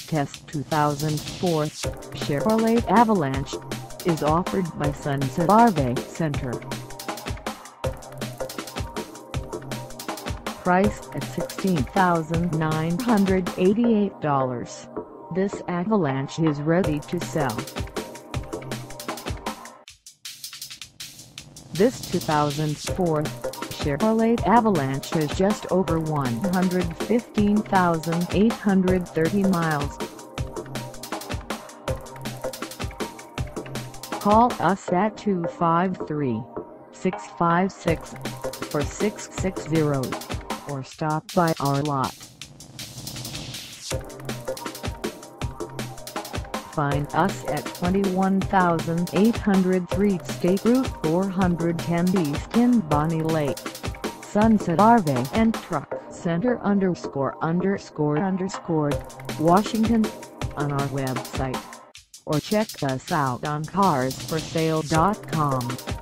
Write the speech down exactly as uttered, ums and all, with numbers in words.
Test two thousand four Chevrolet Avalanche is offered by Sunset R V and Center. Priced at sixteen thousand nine hundred eighty-eight dollars, this Avalanche is ready to sell. This two thousand four Chevrolet Avalanche has just over one hundred fifteen thousand eight hundred thirty miles. Call us at two five three, six five six, four six six zero or stop by our lot. Find us at twenty-one thousand eight hundred three State Route four hundred ten East in Bonney Lake, Sunset R V and Truck Center underscore underscore underscore Washington, on our website, or check us out on cars for sale dot com.